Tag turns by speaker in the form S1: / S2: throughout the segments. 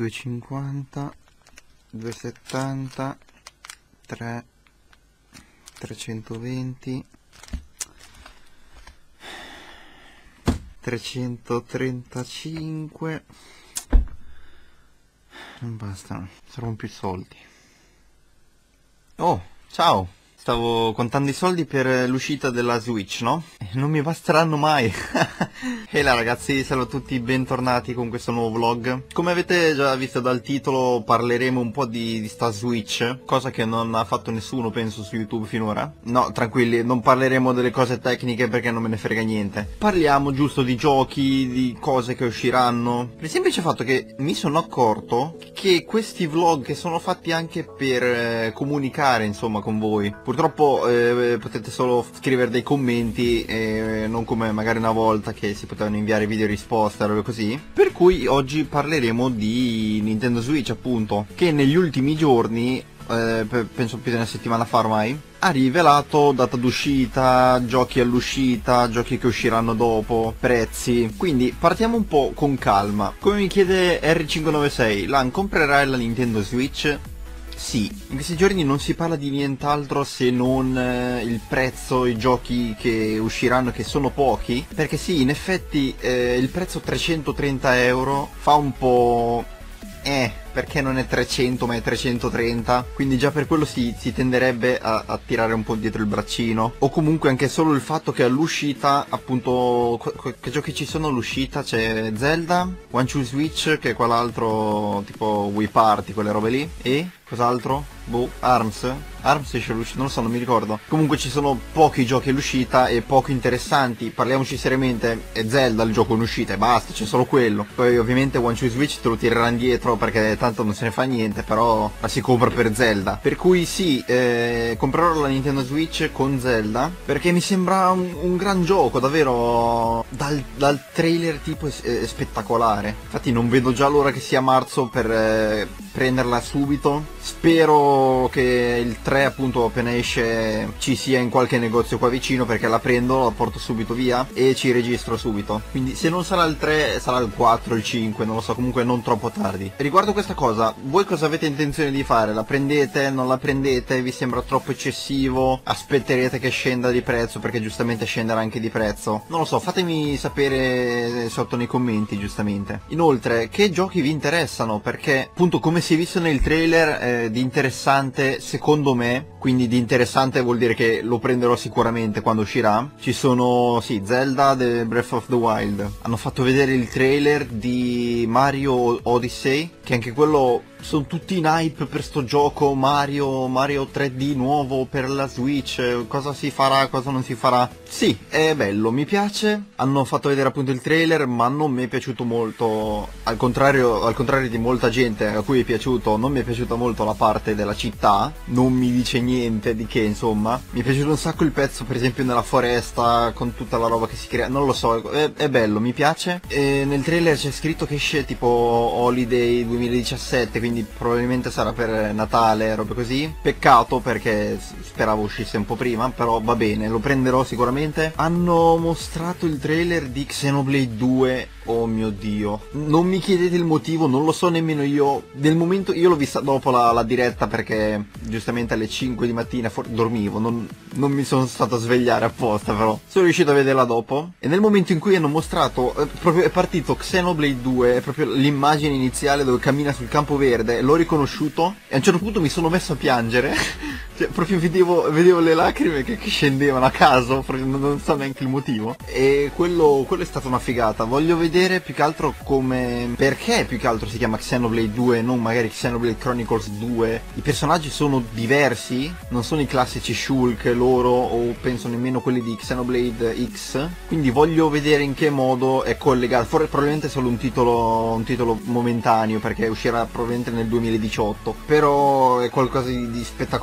S1: 250, 270, 3, 320, 335. Non bastano, servono più soldi. Oh, ciao! Stavo contando i soldi per l'uscita della Switch, no? Non mi basteranno mai. E là ragazzi, salve a tutti, bentornati con questo nuovo vlog. Come avete già visto dal titolo, parleremo un po' di sta Switch, cosa che non ha fatto nessuno penso su YouTube finora. No, tranquilli, non parleremo delle cose tecniche perché non me ne frega niente. Parliamo giusto di giochi, di cose che usciranno. Per il semplice fatto che mi sono accorto che questi vlog che sono fatti anche per comunicare insomma con voi. Purtroppo potete solo scrivere dei commenti e non come magari una volta che si potevano inviare video risposte e robe così. Per cui oggi parleremo di Nintendo Switch appunto, che negli ultimi giorni, penso più di una settimana fa ormai, ha rivelato data d'uscita, giochi all'uscita, giochi che usciranno dopo, prezzi. Quindi partiamo un po' con calma. Come mi chiede R596, Lan, comprerai la Nintendo Switch? Sì, in questi giorni non si parla di nient'altro se non il prezzo, i giochi che usciranno, che sono pochi. Perché sì, in effetti il prezzo 330 euro fa un po'... perché non è 300 ma è 330, quindi già per quello si tenderebbe a tirare un po' dietro il braccino. O comunque anche solo il fatto che all'uscita, appunto, che giochi ci sono all'uscita? C'è Zelda, One Two Switch, che è quell'altro tipo Wii Party, quelle robe lì, e cos'altro? Boh, ARMS esce all'uscita, non lo so, non mi ricordo. Comunque ci sono pochi giochi all'uscita e poco interessanti. Parliamoci seriamente, è Zelda il gioco in uscita e basta, c'è solo quello. Poi ovviamente One Two Switch te lo tireranno dietro perché tanto non se ne fa niente, però la si compra per Zelda. Per cui sì, comprerò la Nintendo Switch con Zelda perché mi sembra un gran gioco, davvero. Dal trailer tipo è spettacolare. Infatti non vedo già l'ora che sia marzo per prenderla subito. Spero che il 3 appunto appena esce ci sia in qualche negozio qua vicino, perché la prendo, la porto subito via e ci registro subito. Quindi se non sarà il 3 sarà il 4, il 5, non lo so, comunque non troppo tardi. Riguardo questa cosa, voi cosa avete intenzione di fare? La prendete? Non la prendete? Vi sembra troppo eccessivo? Aspetterete che scenda di prezzo, perché giustamente scenderà anche di prezzo? Non lo so, fatemi sapere sotto nei commenti, giustamente. Inoltre, che giochi vi interessano? Perché appunto, come si è visto nel trailer, di interessante secondo me, quindi di interessante vuol dire che lo prenderò sicuramente quando uscirà, ci sono sì, Zelda The Breath of the Wild. Hanno fatto vedere il trailer di Mario Odyssey, che anche quello, sono tutti in hype per sto gioco. Mario 3D nuovo per la Switch, cosa si farà, cosa non si farà. Sì, è bello, mi piace. Hanno fatto vedere appunto il trailer, ma non mi è piaciuto molto, al contrario di molta gente a cui è piaciuto. Non mi è piaciuta molto la parte della città, non mi dice niente di che, insomma. Mi è piaciuto un sacco il pezzo per esempio nella foresta con tutta la roba che si crea, non lo so, è bello, mi piace. E nel trailer c'è scritto che esce tipo Holiday 2017, quindi probabilmente sarà per Natale, robe così. Peccato perché speravo uscisse un po' prima, però va bene, lo prenderò sicuramente. Hanno mostrato il trailer di Xenoblade 2, oh mio dio, non mi chiedete il motivo, non lo so nemmeno io. Nel momento, io l'ho vista dopo la diretta perché giustamente alle 5 di mattina dormivo, non mi sono stato a svegliare apposta, però sono riuscito a vederla dopo. E nel momento in cui hanno mostrato, proprio è partito Xenoblade 2, è proprio l'immagine iniziale dove cammina sul campo verde, l'ho riconosciuto e a un certo punto mi sono messo a piangere. Cioè, proprio vedevo le lacrime che scendevano a caso, non so neanche il motivo. E quello è stata una figata. Voglio vedere più che altro perché più che altro si chiama Xenoblade 2, non magari Xenoblade Chronicles 2. I personaggi sono diversi, non sono i classici Shulk loro, o penso nemmeno quelli di Xenoblade X. Quindi voglio vedere in che modo è collegato. Probabilmente solo un titolo momentaneo, perché uscirà probabilmente nel 2018. Però è qualcosa di spettacolare da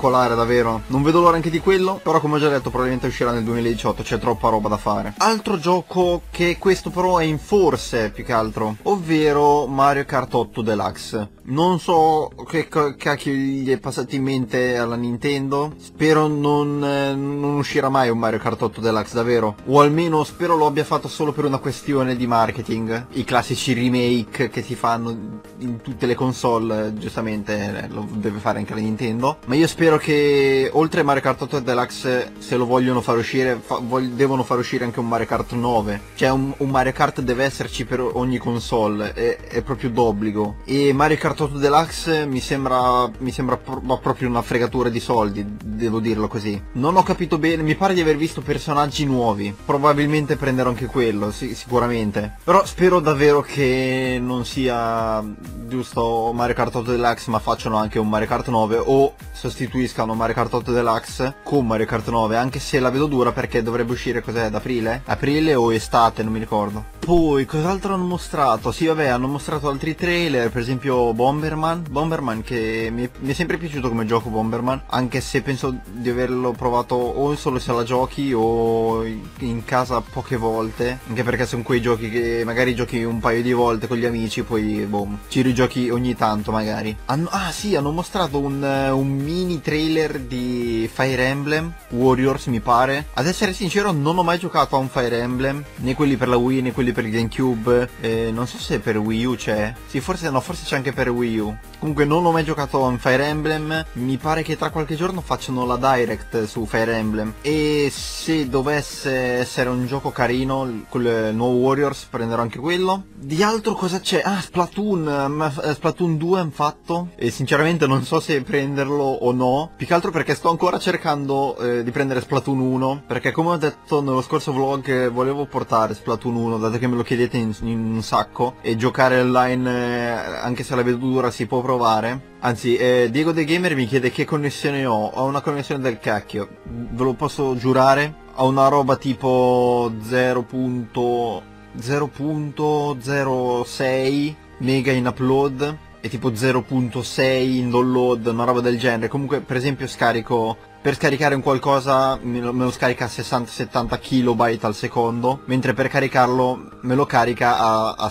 S1: davvero. Non vedo l'ora anche di quello, però come ho già detto probabilmente uscirà nel 2018, c'è troppa roba da fare. Altro gioco che questo però è in forse più che altro, ovvero Mario Kart 8 Deluxe. Non so che cacchio gli è passato in mente alla Nintendo, spero non uscirà mai un Mario Kart 8 Deluxe davvero, o almeno spero lo abbia fatto solo per una questione di marketing, i classici remake che si fanno in tutte le console, giustamente lo deve fare anche la Nintendo, ma io spero che oltre a Mario Kart 8 Deluxe, se lo vogliono far uscire, devono far uscire anche un Mario Kart 9, cioè un Mario Kart deve esserci per ogni console, è proprio d'obbligo, e Mario Kart 8 Deluxe mi sembra proprio una fregatura di soldi, devo dirlo così. Non ho capito bene, mi pare di aver visto personaggi nuovi, probabilmente prenderò anche quello, sicuramente, però spero davvero che non sia giusto Mario Kart 8 Deluxe ma facciano anche un Mario Kart 9, o sostituiscano Mario Kart 8 Deluxe con Mario Kart 9, anche se la vedo dura perché dovrebbe uscire, cos'è, ad aprile? Aprile o estate, non mi ricordo. Poi cos'altro hanno mostrato? Sì vabbè, hanno mostrato altri trailer, per esempio Bomberman che mi è sempre piaciuto come gioco Bomberman, anche se penso di averlo provato o solo se la giochi o in casa poche volte, anche perché sono quei giochi che magari giochi un paio di volte con gli amici, poi boh, ci rigiochi ogni tanto magari. Hanno mostrato un mini trailer di Fire Emblem Warriors, mi pare. Ad essere sincero non ho mai giocato a un Fire Emblem, né quelli per la Wii né quelli per il GameCube, non so se per Wii U c'è, sì forse c'è anche per Wii U. Comunque non ho mai giocato a un Fire Emblem, mi pare che tra qualche giorno facciano la Direct su Fire Emblem, e se dovesse essere un gioco carino con il nuovo Warriors prenderò anche quello. Di altro cosa c'è? Splatoon 2 hanno fatto, e sinceramente non so se prenderlo o no, più che altro perché sto ancora cercando di prendere Splatoon 1, perché come ho detto nello scorso vlog volevo portare Splatoon 1, dato che me lo chiedete in un sacco, e giocare online anche se la vedo dura si può provare. Anzi, Diego The Gamer mi chiede che connessione ho una connessione del cacchio, ve lo posso giurare, ho una roba tipo 0.06 mega in upload e tipo 0.6 in download, una roba del genere. Comunque per esempio per scaricare un qualcosa me lo scarica a 60-70 kilobyte al secondo, mentre per caricarlo me lo carica a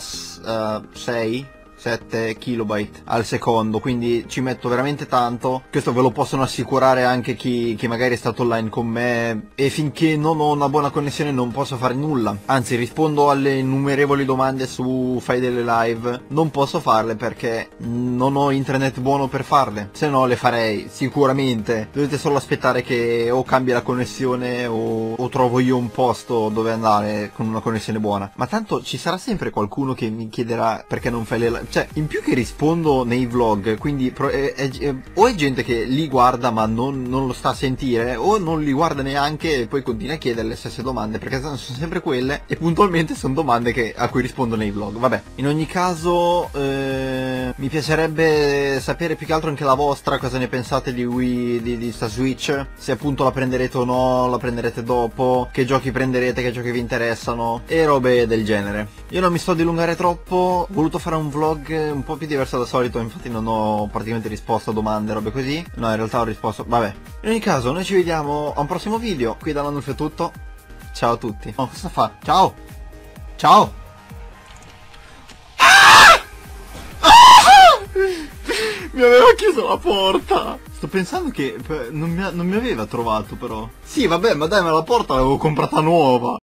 S1: 6-7 kilobyte al secondo, quindi ci metto veramente tanto. Questo ve lo possono assicurare anche chi magari è stato online con me, e finché non ho una buona connessione non posso fare nulla, anzi rispondo alle innumerevoli domande su Fai delle live, non posso farle perché non ho internet buono per farle, se no le farei sicuramente. Dovete solo aspettare che o cambi la connessione o trovo io un posto dove andare con una connessione buona, ma tanto ci sarà sempre qualcuno che mi chiederà perché non fai le live. Cioè, in più che rispondo nei vlog, quindi o è gente che li guarda ma non lo sta a sentire, o non li guarda neanche e poi continua a chiedere le stesse domande, perché sono sempre quelle, e puntualmente sono domande a cui rispondo nei vlog. Vabbè, in ogni caso mi piacerebbe sapere più che altro anche la vostra, cosa ne pensate di Wii, di sta Switch, se appunto la prenderete o no, la prenderete dopo, che giochi prenderete, che giochi vi interessano e robe del genere. Io non mi sto a dilungare troppo, ho voluto fare un vlog un po' più diverso dal solito, infatti non ho praticamente risposto a domande, robe così. No, in realtà ho risposto, vabbè. In ogni caso, noi ci vediamo a un prossimo video. Qui da Landolf è tutto. Ciao a tutti. Oh, cosa fa? Ciao! Ciao! Mi aveva chiuso la porta! Sto pensando che non mi aveva trovato però. Sì, vabbè, ma dai, ma la porta l'avevo comprata nuova.